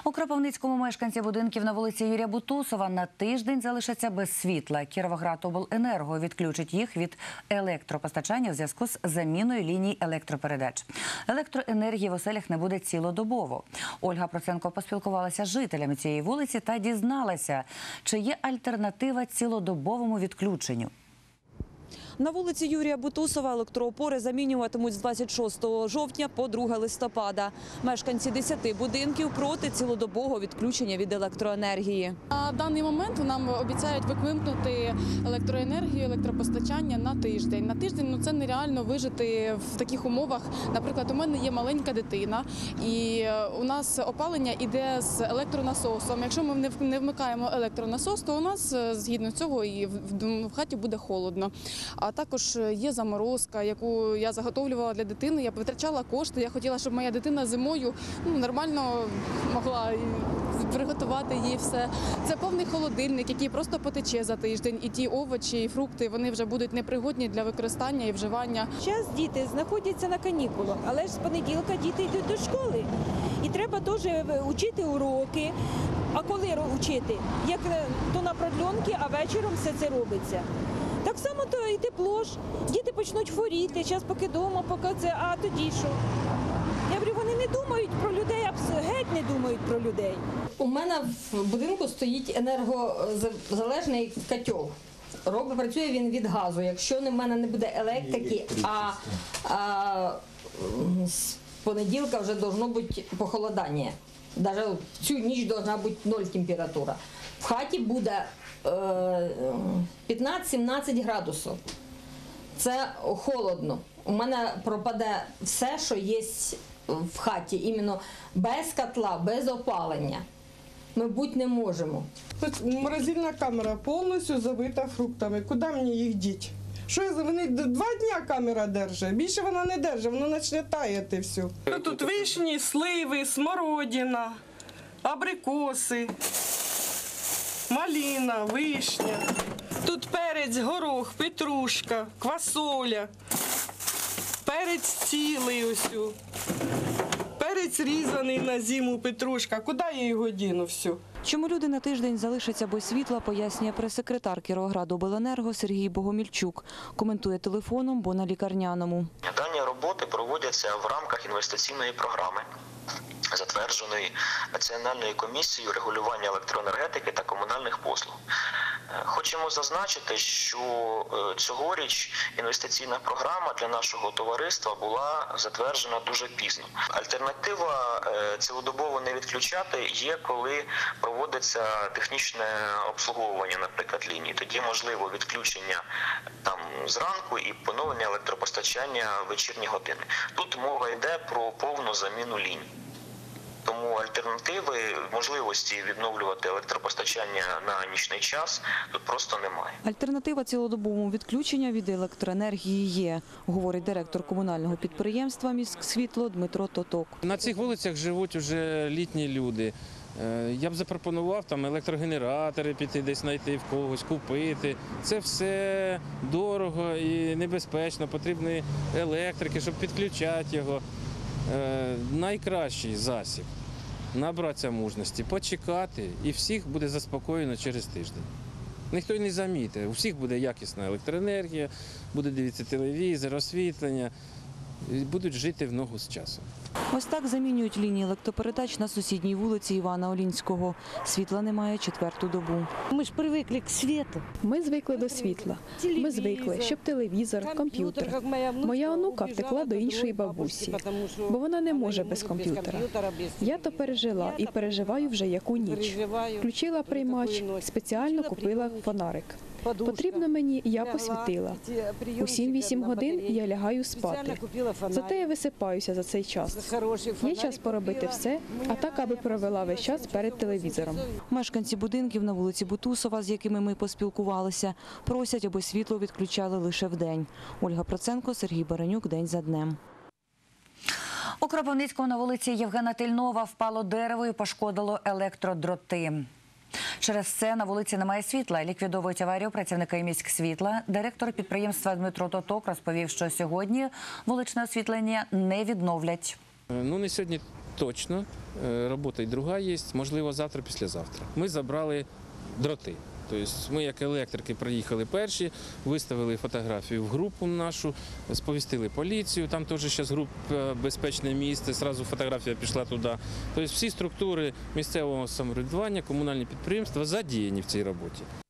У Кропивницькому мешканці будинків на вулиці Юрія Бутусова на тиждень залишаться без світла. Кіровоградобленерго відключить їх від електропостачання в зв'язку з заміною ліній електропередач. Електроенергії в оселях не буде цілодобово. Ольга Проценко поспілкувалася з жителями цієї вулиці та дізналася, чи є альтернатива цілодобовому відключенню. На вулиці Юрія Бутусова електроопори замінюватимуть з 26 жовтня по 2 листопада. Мешканці 10 будинків проти цілодобового відключення від електроенергії. На даний момент нам обіцяють вимкнути електроенергію, електропостачання на тиждень. На тиждень це нереально вижити в таких умовах. Наприклад, у мене є маленька дитина, і у нас опалення йде з електронасосом. Якщо ми не вмикаємо електронасос, то у нас згідно цього і в хаті буде холодно. А також є заморозка, яку я заготовлювала для дитини. Я витрачала кошти. Я хотіла, щоб моя дитина зимою нормально могла приготувати їй все. Це повний холодильник, який просто потече за тиждень. І ті овочі, і фрукти, вони вже будуть непригодні для використання і вживання. Зараз діти знаходяться на канікулах, але ж з понеділка діти йдуть до школи. І треба теж вчити уроки. А коли вчити? Як то на продльонки, а вечором все це робиться. Так само то і тепло ж. Діти почнуть хворіти, зараз поки вдома, поки це, а тоді що? Я говорю, вони не думають про людей, геть не думають про людей. У мене в будинку стоїть енергозалежний котел. Працює він від газу. Якщо в мене не буде електрики, а з понеділка вже должно бути похолодання. Навіть в цю ніч должна бути 0 температура. В хаті буде 15-17 градусів. Це холодно. У мене пропаде все, що є в хаті, іменно без котла, без опалення. Ми бути не можемо. Морозильна камера повністю забита фруктами. Куди мені їх діти? Що вони 2 дні камера держить, більше вона не держить, воно почне таяти все. Тут вишні, сливи, смородина, абрикоси, малина, вишня. Тут перець, горох, петрушка, квасоля, перець цілий ось. Перець різаний на зиму, петрушка. Куди я його діну все? Чому люди на тиждень залишаться без світла, пояснює прес-секретар Кіровоградобленерго Сергій Богомільчук. Коментує телефоном, бо на лікарняному. Дані роботи проводяться в рамках інвестиційної програми, затвердженої Національною комісією регулювання електроенергетики та комунальних послуг. Хочемо зазначити, що цьогоріч інвестиційна програма для нашого товариства була затверджена дуже пізно. Альтернатива цілодобово не відключати є, коли проводиться технічне обслуговування, наприклад, лінії. Тоді можливо відключення зранку і поновлення електропостачання в вечірні години. Тут мова йде про повну заміну ліній. Тому альтернативи, можливості відновлювати електропостачання на нічний час тут просто немає. Альтернатива цілодобовому відключенню від електроенергії є, говорить директор комунального підприємства «Міськсвітло» Дмитро Тоток. На цих вулицях живуть вже літні люди. Я б запропонував електрогенератори піти десь знайти в когось, купити. Це все дорого і небезпечно, потрібні електрики, щоб підключати його. Найкращий засіб – набратися мужності, почекати, і всіх буде заспокоєно через тиждень. Ніхто й не замітить, у всіх буде якісна електроенергія, буде дивитися телевізор, освітлення, і будуть жити в ногу з часом. Ось так замінюють лінії електропередач на сусідній вулиці Івана Олінського. Світла немає 4-ту добу. Ми ж привикли к світу. Ми звикли до світла. Ми звикли, щоб телевізор, комп'ютер. Моя онука втекла до іншої бабусі, бо вона не може без комп'ютера. Я то пережила і переживаю вже яку ніч. Включила приймач, спеціально купила фонарик. Потрібно мені, я посвітила. У 7-8 годин я лягаю спати. Зате я висипаюся за цей час. Є час поробити все, а так, аби провела весь час перед телевізором. Мешканці будинків на вулиці Бутусова, з якими ми поспілкувалися, просять, аби світло відключали лише вдень. Ольга Проценко, Сергій Баранюк. День за днем. У Кропивницькому на вулиці Євгена Тельнова впало дерево і пошкодило електродроти. Через це на вулиці немає світла. Ліквідовують аварію працівники «Міськсвітла». Директор підприємства Дмитро Тоток розповів, що сьогодні вуличне освітлення не відновлять. Не сьогодні, точно. Робота і друга є, можливо, завтра, післязавтра. Ми забрали дроти. Тобто ми, як електрики, приїхали перші, виставили фотографію в групу нашу, сповістили поліцію, там теж зараз група «Безпечне місце», одразу фотографія пішла туди. Тобто всі структури місцевого самоврядування, комунальні підприємства задіяні в цій роботі.